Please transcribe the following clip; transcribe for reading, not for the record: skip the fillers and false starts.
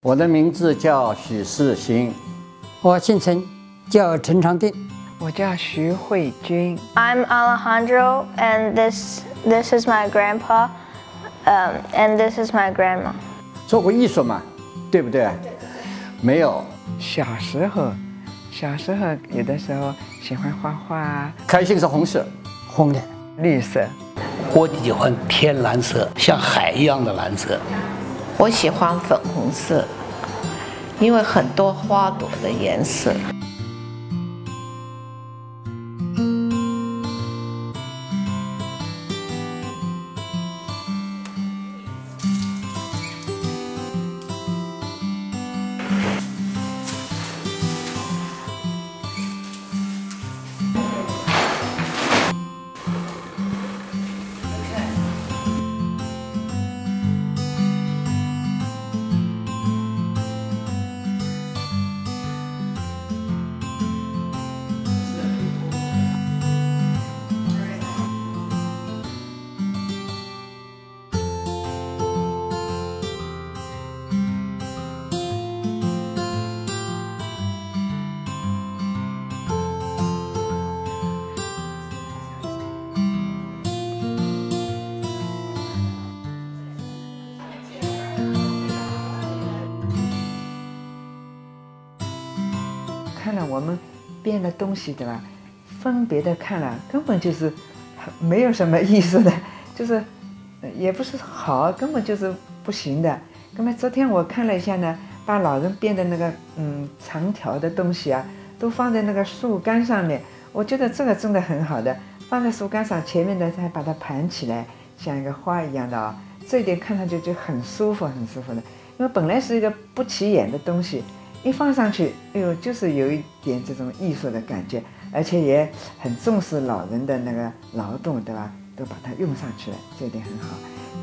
我的名字叫许世新， 我姓陈，叫陈长定。 我叫徐慧君。 I'm Alejandro, and this is my grandpa, and this is my grandma. 做过艺术嘛，对不对？没有。 小时候有的时候喜欢画画， 开心是红色， 红的， 绿色。 我喜欢天蓝色，像海一样的蓝色。 我喜欢粉红色，因为很多花朵的颜色。 看了我们编的东西，对吧？分别的看了，根本就是没有什么艺术的，就是也不是好，根本就是不行的。那么昨天我看了一下呢，把老人编的那个长条的东西啊，都放在那个树干上面，我觉得这个真的很好的，放在树干上，前面的再把它盘起来，像一个花一样的啊，这一点看上去就很舒服，很舒服的。因为本来是一个不起眼的东西。一放上去，哎呦，就是有一点这种艺术的感觉，而且也很重视老人的那个劳动，对吧？都把它用上去了，这一点很好。